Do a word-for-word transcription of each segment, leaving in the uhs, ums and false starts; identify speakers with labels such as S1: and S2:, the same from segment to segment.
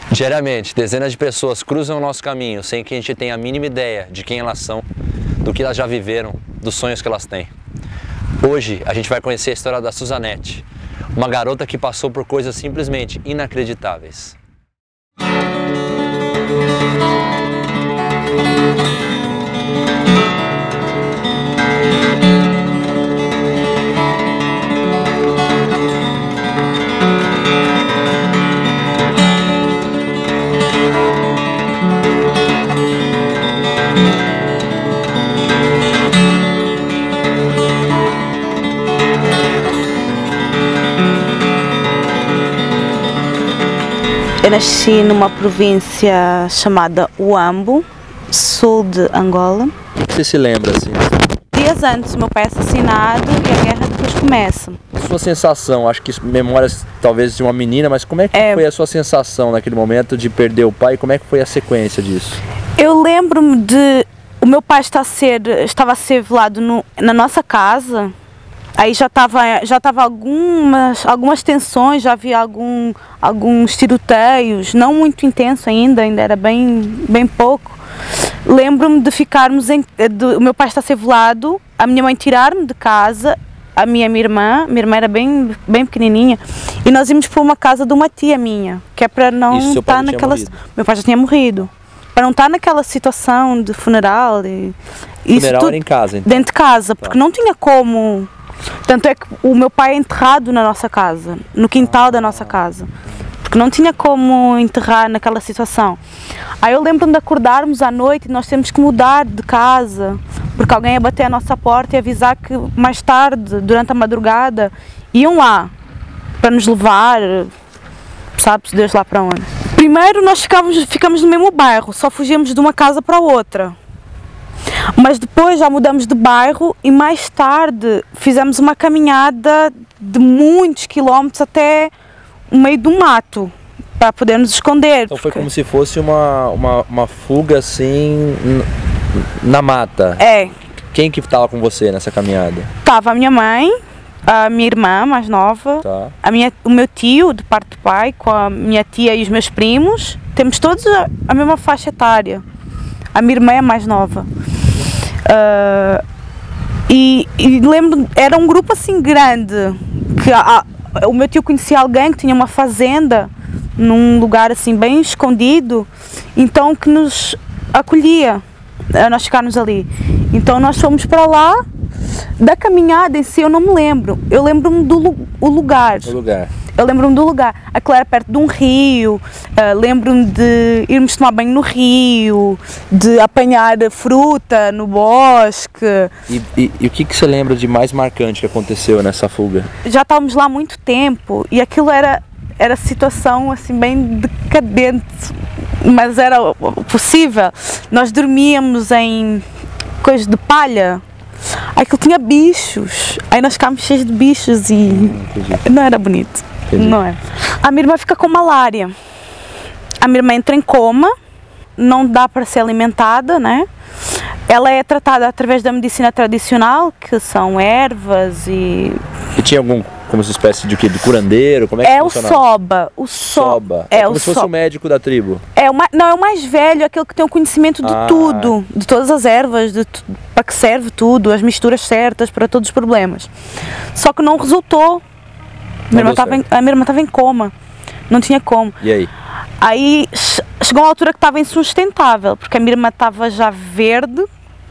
S1: Diariamente, dezenas de pessoas cruzam o nosso caminho sem que a gente tenha a mínima ideia de quem elas são, do que elas já viveram, dos sonhos que elas têm. Hoje a gente vai conhecer a história da Suzanete, uma garota que passou por coisas simplesmente inacreditáveis.
S2: Eu nasci numa província chamada Huambo, sul de Angola.
S3: Você se lembra assim?
S2: Dias antes, meu pai é assassinado e a guerra depois começa.
S3: Sua sensação, acho que memórias talvez de uma menina, mas como é que é... foi a sua sensação naquele momento de perder o pai? Como é que foi a sequência disso?
S2: Eu lembro-me de o meu pai está a ser, estava a ser velado no, na nossa casa. Aí já estava já estava algumas algumas tensões, já havia algum alguns tiroteios, não muito intenso ainda, ainda era bem bem pouco. Lembro-me de ficarmos em de, o meu pai está a ser velado, a minha mãe tirar-me de casa, a minha, minha irmã, minha irmã era bem bem pequenininha, e nós íamos para uma casa de uma tia minha, que é para não
S3: Isso,
S2: estar naquela, meu pai já tinha morrido, para não estar naquela situação de funeral e isso
S3: funeral
S2: tudo
S3: era em casa, então.
S2: Dentro de casa, porque não tinha como. Tanto é que o meu pai é enterrado na nossa casa, no quintal da nossa casa, porque não tinha como enterrar naquela situação. Aí eu lembro-me de acordarmos à noite e nós temos que mudar de casa, porque alguém ia bater à nossa porta e avisar que mais tarde, durante a madrugada, iam lá para nos levar, sabe-se Deus lá para onde. Primeiro nós ficávamos, ficamos no mesmo bairro, só fugíamos de uma casa para outra. Mas depois já mudamos de bairro e mais tarde fizemos uma caminhada de muitos quilómetros até o meio do mato para poder nos esconder.
S3: Então foi como se fosse uma, uma, uma fuga assim na mata.
S2: É.
S3: Quem que estava com você nessa caminhada?
S2: Tava a minha mãe, a minha irmã mais nova,
S3: tá. a
S2: minha, o meu tio de parte do pai com a minha tia e os meus primos. Temos todos a, a mesma faixa etária. A minha irmã é mais nova. Uh, e, e lembro, era um grupo assim grande, que a, a, o meu tio conhecia alguém que tinha uma fazenda num lugar assim bem escondido, então que nos acolhia a nós ficarmos ali. Então nós fomos para lá. Da caminhada em si eu não me lembro, eu lembro-me do o lugar.
S3: O lugar.
S2: Eu lembro-me do lugar, aquilo era perto de um rio, uh, lembro-me de irmos tomar banho no rio, de apanhar fruta no bosque.
S3: E, e, e o que, que você lembra de mais marcante que aconteceu nessa fuga?
S2: Já estávamos lá há muito tempo e aquilo era, era situação assim bem decadente, mas era possível. Nós dormíamos em coisas de palha. Aquilo tinha bichos, aí nós ficámos cheios de bichos e hum, não era bonito. Entendi. Não é. A minha irmã fica com malária. A minha irmã entra em coma, não dá para ser alimentada, né? Ela é tratada através da medicina tradicional, que são ervas e...
S3: E tinha algum, como uma espécie de quê? De curandeiro? Como é que
S2: é
S3: funcionava?
S2: o soba. O so...
S3: soba. É, é como
S2: o
S3: se fosse
S2: so...
S3: o médico da tribo.
S2: É o ma... Não, é o mais velho, aquele que tem o conhecimento de ah. tudo, de todas as ervas, de t... para que serve tudo, as misturas certas para todos os problemas. Só que não resultou. Minha irmã tava em... A minha irmã estava em coma, não tinha como.
S3: E aí?
S2: Aí chegou uma altura que estava insustentável, porque a minha irmã estava já verde,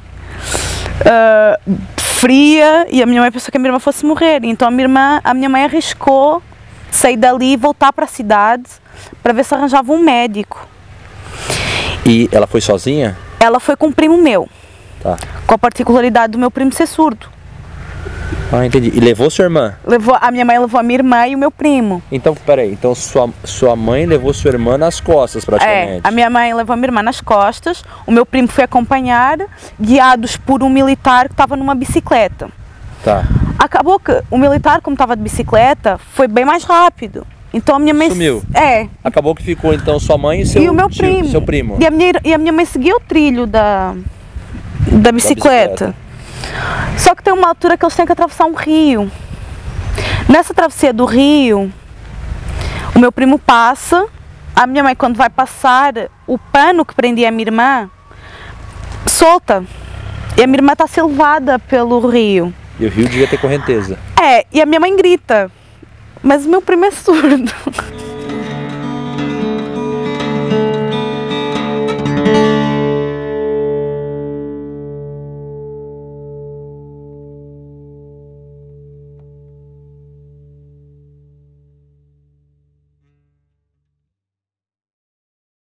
S2: uh, fria, e a minha mãe pensou que a minha irmã fosse morrer. Então a minha, irmã, a minha mãe arriscou sair dali e voltar para a cidade para ver se arranjava um médico.
S3: E ela foi sozinha?
S2: Ela foi com um primo meu,
S3: tá.
S2: Com a particularidade do meu primo ser surdo.
S3: Ah, entendi. E levou sua irmã?
S2: Levou, a minha mãe levou a minha irmã e o meu primo.
S3: Então, peraí, então sua, sua mãe levou sua irmã nas costas praticamente?
S2: É, a minha mãe levou a minha irmã nas costas, o meu primo foi acompanhar, guiados por um militar que estava numa bicicleta.
S3: Tá.
S2: Acabou que o militar, como estava de bicicleta, foi bem mais rápido. Então a minha mãe...
S3: Sumiu?
S2: É.
S3: Acabou que ficou então sua mãe e seu
S2: e o meu
S3: tio,
S2: primo.
S3: seu primo.
S2: E a, minha, e a minha mãe seguia o trilho da, da bicicleta. Da bicicleta. Só que tem uma altura que eles têm que atravessar um rio. Nessa travessia do rio, o meu primo passa a minha mãe, quando vai passar, o pano que prendia a minha irmã solta. E a minha irmã está a ser levada pelo rio.
S3: E o rio devia ter correnteza.
S2: É, e a minha mãe grita. Mas o meu primo é surdo.